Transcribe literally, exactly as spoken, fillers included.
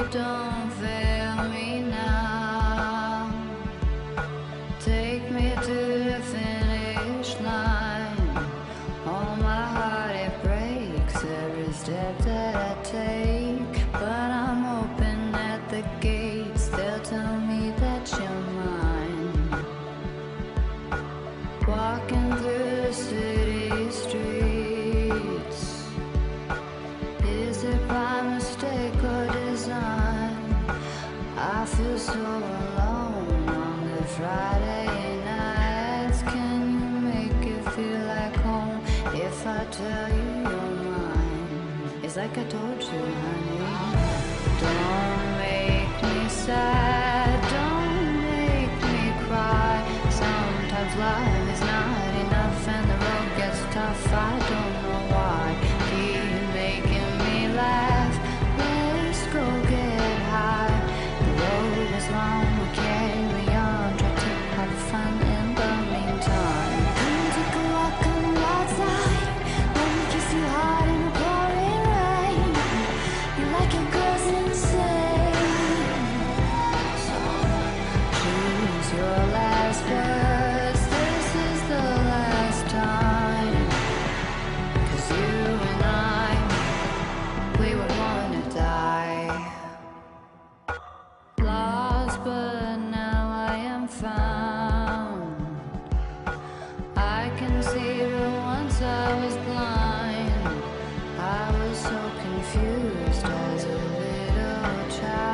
don't fail me now. Take me to the finish line. All my heart it breaks every step that I take, but I'm open at the gates. They'll tell me that you're mine. Walking through the city streets, is it by mistake or design? I feel so alone on the Friday nights. Can you make it feel like home if I tell you you're mine? It's like I told you, honey. Don't make me sad, don't make me cry. Sometimes life is not enough and the road gets tough. I don't know why. Keep making me laugh. Let's go get high. The road is long, we carry on. Try to have fun in the meantime. Come and take a walk on the wild side. Let me kiss you hard in the pouring rain. You like your girls insane, so choose your last words. This is the last time, 'cause you and I, we were born to die. Lost, but now I am found. I can see, but once I was blind. I was so confused as a little child.